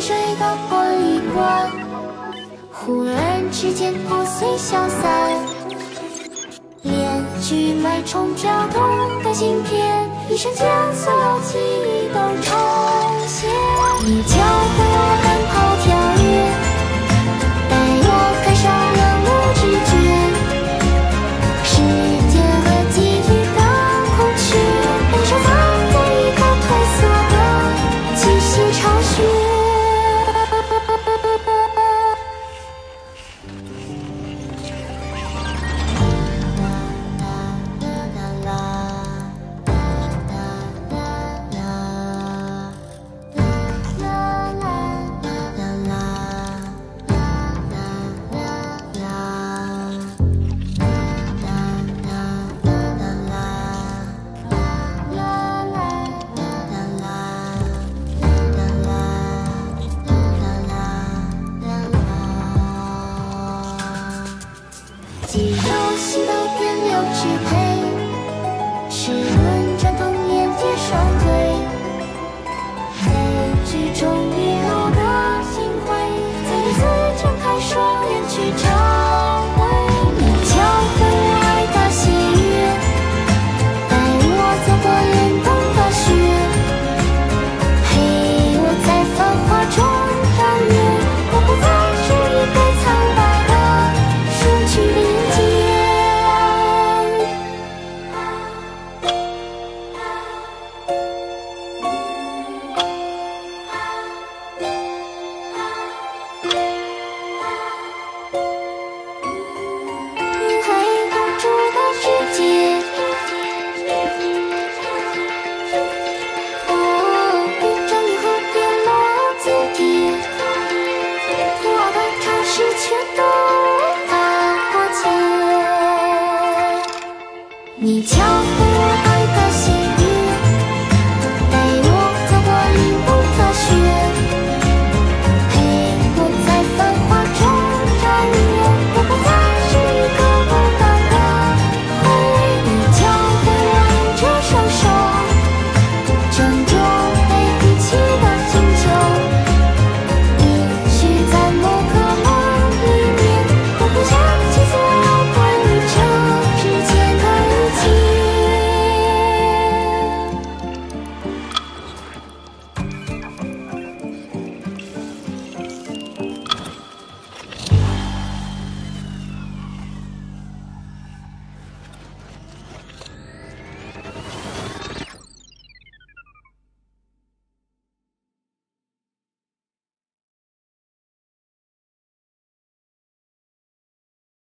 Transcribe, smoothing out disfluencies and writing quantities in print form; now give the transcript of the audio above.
水的过一关，忽然之间破碎消散。连句脉冲跳动的芯片，一瞬间所有记忆都重现。你教会我奔跑跳跃，带我赶上了无知觉。世界和记忆的空虚，被收藏在一个褪色的记忆巢穴。记游戏的电流支配，齿轮转动连接双轨，在剧中遗落的心灰，再一次睁开双眼去找。